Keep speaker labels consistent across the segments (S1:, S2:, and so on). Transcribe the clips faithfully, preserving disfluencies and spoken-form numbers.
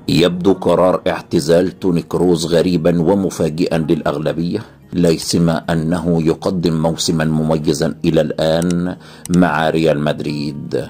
S1: يبدو قرار اعتزال توني كروز غريبا ومفاجئا للأغلبية، ليسما أنه يقدم موسما مميزا إلى الآن مع ريال مدريد،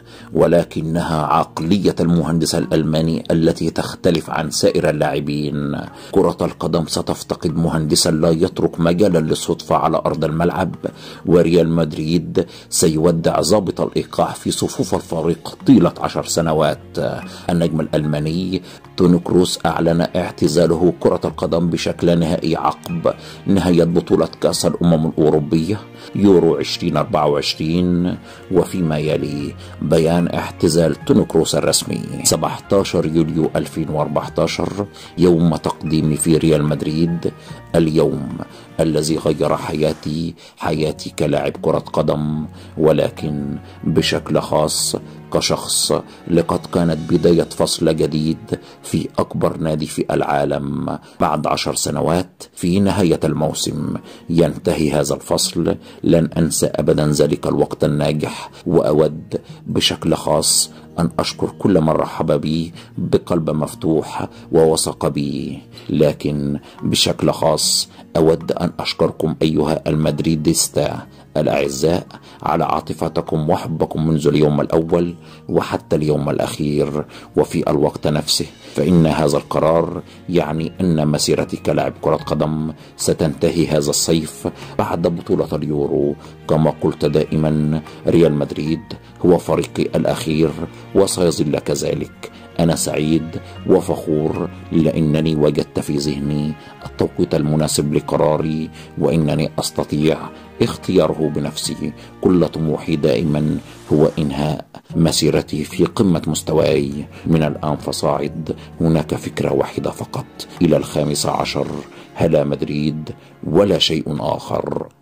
S1: ولكنها عقلية المهندس الألماني التي تختلف عن سائر اللاعبين. كرة القدم ستفتقد مهندسا لا يترك مجالا للصدفة على أرض الملعب، وريال مدريد سيودع ضابط الإيقاع في صفوف الفريق طيلة عشر سنوات. النجم الألماني توني كروز أعلن اعتزاله كرة القدم بشكل نهائي عقب نهاية بطولة كأس الأمم الأوروبية يورو ألفين وأربعة وعشرين، وفيما يلي بيان اعتزال توني كروز الرسمي. سبعة عشر يوليو ألفين وأربعة عشر يوم تقديمي في ريال مدريد، اليوم الذي غير حياتي حياتي كلاعب كرة قدم، ولكن بشكل خاص كشخص، لقد كانت بداية فصل جديد في أكبر نادي في العالم. بعد عشر سنوات في نهاية الموسم ينتهي هذا الفصل، لن أنسى أبدا ذلك الوقت الناجح، وأود بشكل خاص أن أشكر كل من رحب بي بقلب مفتوح ووثق بي، لكن بشكل خاص أود أن أشكركم أيها المدريديستا الأعزاء على عاطفتكم وحبكم منذ اليوم الأول وحتى اليوم الأخير. وفي الوقت نفسه فإن هذا القرار يعني أن مسيرتي كلاعب كرة قدم ستنتهي هذا الصيف بعد بطولة اليورو. كما قلت دائما، ريال مدريد هو فريقي الأخير وسيظل كذلك. أنا سعيد وفخور لأنني وجدت في ذهني التوقيت المناسب لقراري، وإنني أستطيع اختياره بنفسي. كل طموحي دائما هو إنهاء مسيرتي في قمة مستواي. من الآن فصاعد هناك فكرة واحدة فقط، إلى الخامس عشر، هلا مدريد ولا شيء آخر.